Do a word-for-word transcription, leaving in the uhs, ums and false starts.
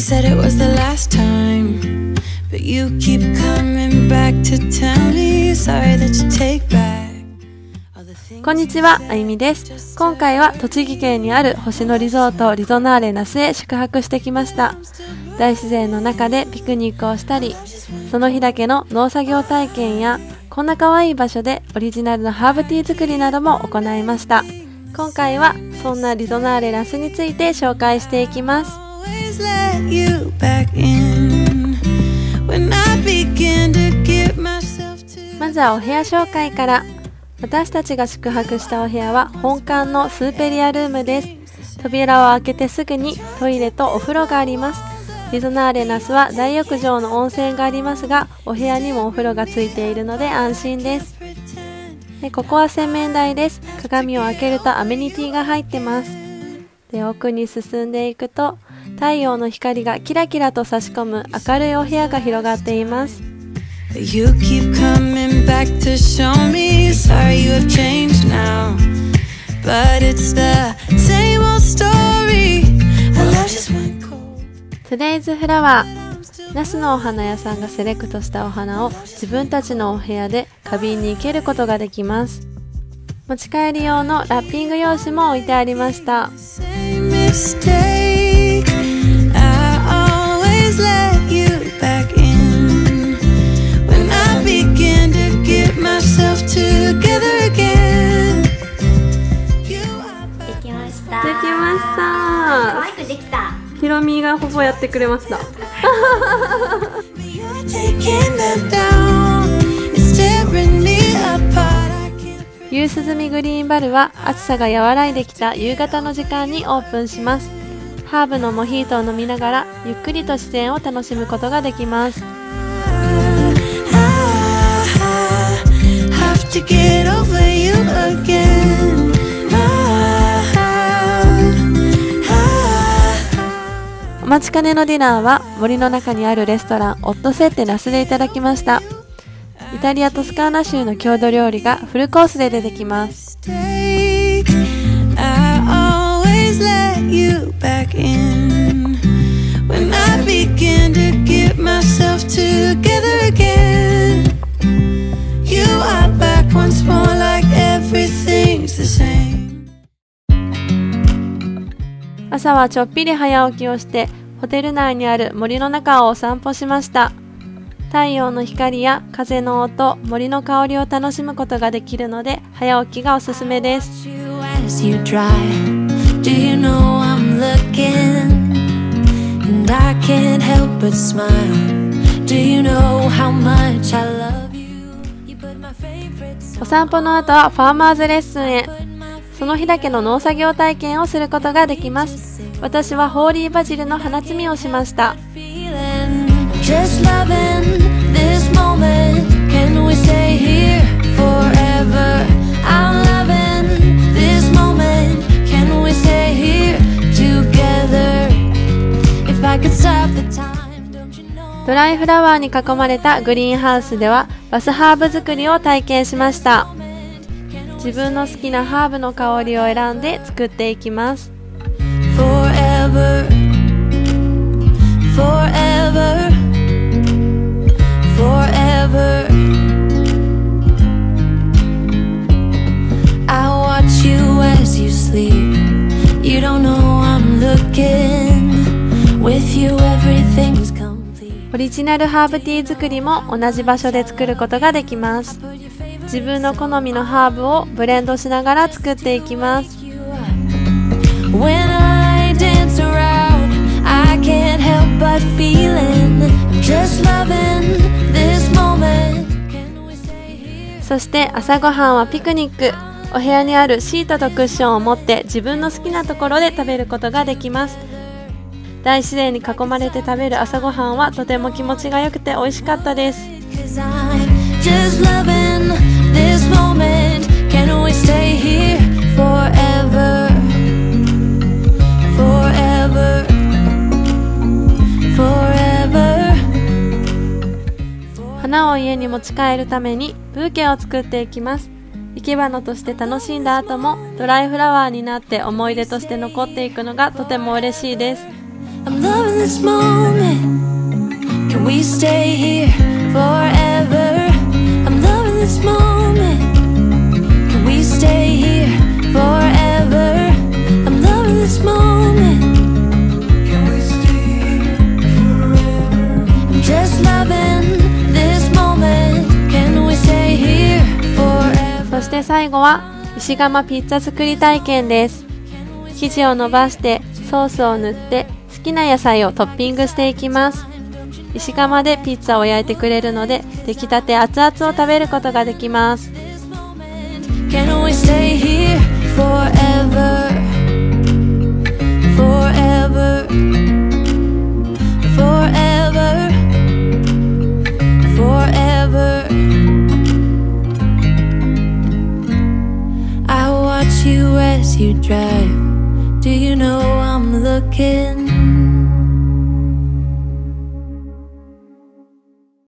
said it was the last time, but you keep coming back to tell me sorry that you take back. こんにちは、あゆみです。今回は栃木県にある星野リゾートリゾナーレ那須へ宿泊してきました。大自然の中でピクニックをしたり、その日だけの農作業体験やこんな可愛い場所でオリジナルのハーブティー作りなども行いました。今回はそんなリゾナーレ那須について紹介していきます。まずはお部屋紹介から。私たちが宿泊したお部屋は本館のスーペリアルームです。扉を開けてすぐにトイレとお風呂があります。リゾナーレ那須は大浴場の温泉がありますが、お部屋にもお風呂がついているので安心です。でここは洗面台です。鏡を開けるとアメニティが入ってます。で奥に進んでいくと太陽の光がキラキラと差し込む明るいお部屋が広がっています。 You keep coming back to show me sorry you have changed now, but it's the same old story. Our love just went cold. Today's Flower 那須のお花屋さんがセレクトしたお花を自分たちのお部屋で花瓶に生けることができます。持ち帰り用のラッピング用紙も置いてありました。できました。 可愛くできた。 ひろみがほぼやってくれました。夕涼みグリーンバルは暑さが和らいできた夕方の時間にオープンします。ハーブのモヒートを飲みながらゆっくりと自然を楽しむことができます。お待ちかねのディナーは森の中にあるレストランオットセッテ那須でいただきました。イタリアトスカーナ州の郷土料理がフルコースで出てきます。朝はちょっぴり早起きをしてホテル内にある森の中をお散歩しました。太陽の光や風の音、森の香りを楽しむことができるので早起きがおすすめです。お散歩の後はファーマーズレッスンへ。その日だけの農作業体験をすることができます。私はホーリーバジルの花摘みをしました。ドライフラワーに囲まれたグリーンハウスではバスハーブ作りを体験しました。自分の好きなハーブの香りを選んで作っていきます。Forever, forever, forever. I watch you as you sleep. You don't know I'm looking. With you everything's complete. オリジナルハーブティー作りも同じ場所で作ることができます。自分の好みのハーブをブレンドしながら作っていきます。そして朝ごはんはピクニック。お部屋にあるシートとクッションを持って自分の好きなところで食べることができます。大自然に囲まれて食べる朝ごはんはとても気持ちが良くて美味しかったです。Just loving this moment. Can we stay here forever? Forever. Forever. 花を家に持ち帰るためにブーケを作っていきます。生け花として楽しんだ後もドライフラワーになって思い出として残っていくのがとても嬉しいです。 I'm loving this moment. Can we stay here forever? I'm loving this moment. Can we stay here forever? I'm loving this moment. Can we stay here forever? I'm just loving this moment. Can we stay here forever? そして最後は石窯ピッツァ作り体験です。生地を伸ばしてソースを塗って好きな野菜をトッピングしていきます。石窯でピッツァを焼いてくれるので出来たて熱々を食べることができます。 Can we stay here forever? Forever, forever, forever. I watch you as you drive. Do you know I'm looking?